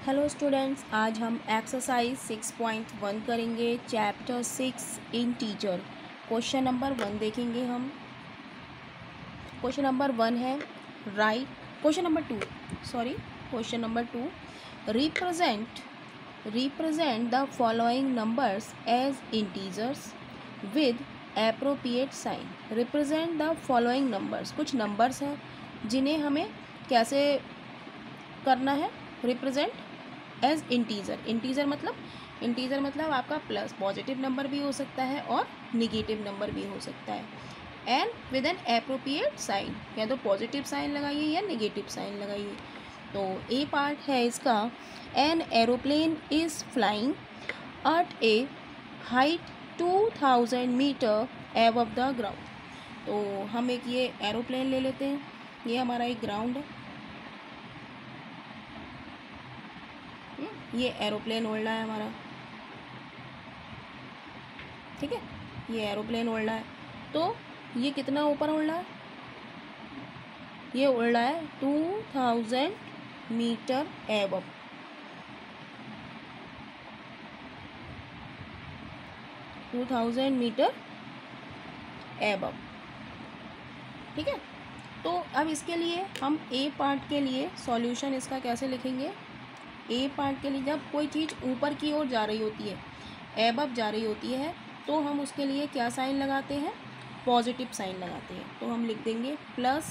Hello students, आज हम exercise 6.1 करेंगे। Chapter 6 integer. क्वेश्चन नंबर 1 देखेंगे हम। क्वेश्चन नंबर 1 है right. Question number 2 represent the following numbers as integers with appropriate sign. Represent the following numbers, कुछ numbers हैं जिन्हें हमें कैसे करना है, रिप्रेजेंट एज इंटीजर मतलब आपका प्लस पॉजिटिव नंबर भी हो सकता है और निगेटिव नंबर भी हो सकता है। And with an appropriate sign, या तो पॉजिटिव साइन लगाइए या निगेटिव साइन लगाइए। तो ए पार्ट है इसका, an aeroplane is flying at a height 2000 metre above the ground. तो हम एक ये एरोप्लेन ले लेते हैं, ये हमारा एक ग्राउंड है, ये एरोप्लेन उड़ रहा है हमारा, ठीक है, ये एरोप्लेन उड़ रहा है। तो ये कितना ऊपर उड़ रहा है, ये उड़ रहा है 2000 मीटर एबव। 2000 मीटर एबव, ठीक है। तो अब इसके लिए हम ए पार्ट के लिए सॉल्यूशन इसका कैसे लिखेंगे। ए पार्ट के लिए जब कोई चीज़ ऊपर की ओर जा रही होती है, एबव जा रही होती है, तो हम उसके लिए क्या साइन लगाते हैं, पॉजिटिव साइन लगाते हैं। तो हम लिख देंगे प्लस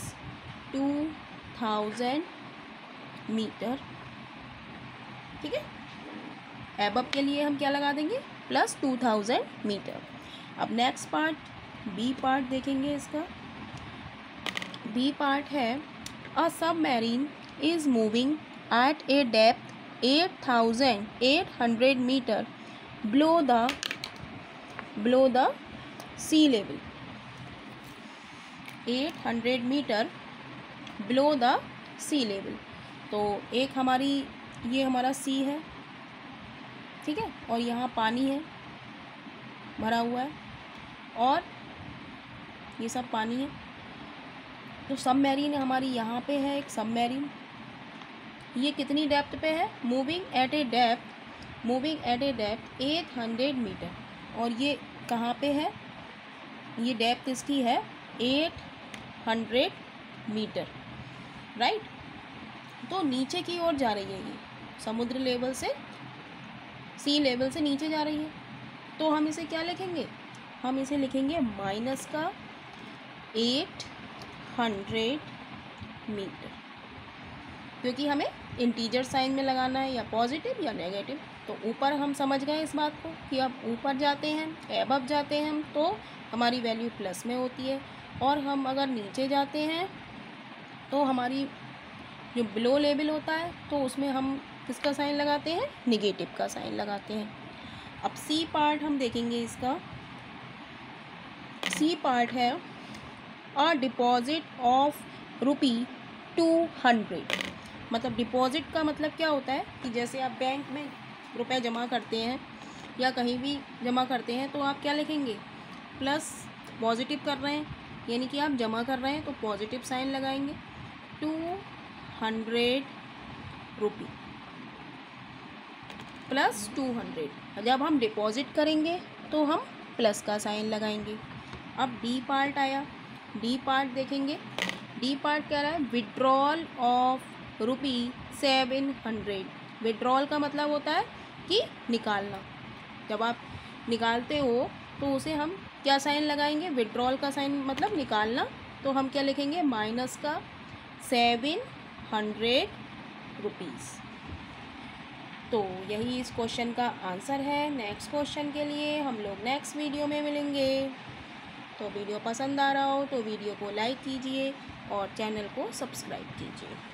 2000 मीटर, ठीक है। एबव के लिए हम क्या लगा देंगे, प्लस 2000 मीटर। अब नेक्स्ट पार्ट, बी पार्ट देखेंगे इसका। बी पार्ट है a submarine is moving at a depth 8800 metre below the sea level। 800 metre below the sea level। तो एक ये हमारा सी है, ठीक है, और यहाँ पानी है भरा हुआ है और ये सब पानी है। तो सबमरीन हमारी यहाँ पे है, एक सबमरीन, ये कितनी डेप्थ पे है, moving at a depth 800 metre. और ये कहाँ पे है, ये डेप्थ इसकी है 800 मीटर, राइट। तो नीचे की ओर जा रही है, ये समुद्र लेवल से, सी लेवल से नीचे जा रही है। तो हम इसे क्या लिखेंगे, हम इसे लिखेंगे माइनस का 800 मीटर, क्योंकि हमें इंटीजर साइन में लगाना है, या पॉजिटिव या नेगेटिव। तो ऊपर हम समझ गए इस बात को कि अब ऊपर जाते हैं, एबव जाते हैं हम, तो हमारी वैल्यू प्लस में होती है, और हम अगर नीचे जाते हैं तो हमारी जो बिलो लेवल होता है, तो उसमें हम किसका साइन लगाते हैं, निगेटिव का साइन लगाते हैं। अब सी पार्ट हम देखेंगे इसका। सी पार्ट है अ डिपॉजिट ऑफ ₹200। मतलब डिपॉजिट का मतलब क्या होता है कि जैसे आप बैंक में रुपए जमा करते हैं या कहीं भी जमा करते हैं, तो आप क्या लिखेंगे, प्लस पॉजिटिव कर रहे हैं, यानी कि आप जमा कर रहे हैं तो पॉजिटिव साइन लगाएंगे, 200 रुपी प्लस 200। जब हम डिपॉजिट करेंगे तो हम प्लस का साइन लगाएंगे। अब डी पार्ट आया, डी पार्ट देखेंगे। डी पार्ट कह रहा है विड्रॉल ऑफ ₹700। विड्रॉल का मतलब होता है कि निकालना। जब आप निकालते हो तो उसे हम क्या साइन लगाएंगे, विड्रॉल का साइन मतलब निकालना। तो हम क्या लिखेंगे, माइनस का 700 रुपीज़। तो यही इस क्वेश्चन का आंसर है। नेक्स्ट क्वेश्चन के लिए हम लोग नेक्स्ट वीडियो में मिलेंगे। तो वीडियो पसंद आ रहा हो तो वीडियो को लाइक कीजिए और चैनल को सब्सक्राइब कीजिए।